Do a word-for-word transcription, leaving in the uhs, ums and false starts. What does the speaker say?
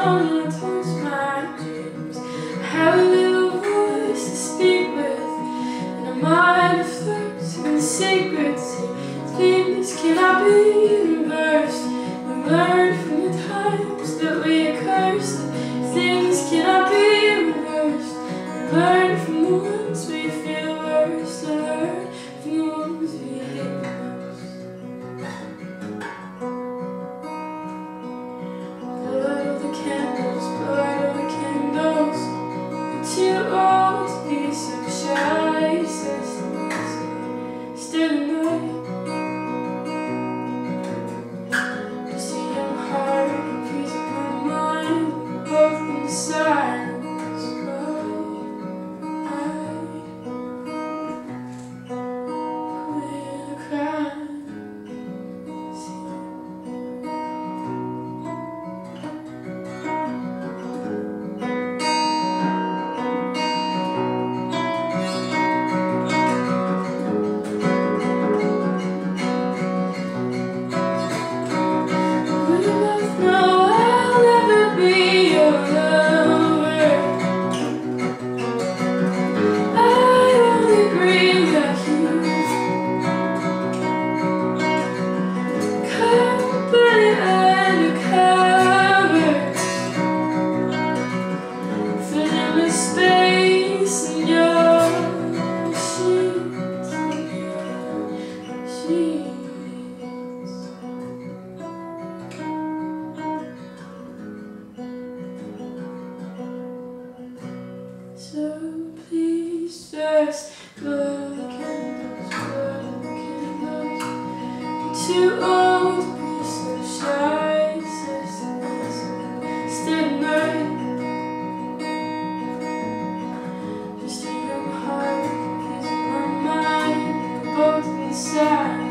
on, I toast my dreams. I have a little voice to speak with, and a mind of thoughts and secrets. Things cannot be reversed. We learn from the times that we are cursed. Things cannot be reversed. We learn from the ones we feel worst. I learn from the ones we hate most. Blood of the candles, blood of the candles. We're too old to be so shy, so still, still the night. Silence, but I will cry. We both know I'll never be your love. Space in your sheets, sheets. So please just blow the candles, blow the candles. I'm too old to be so shy, so still, still night. Both inside.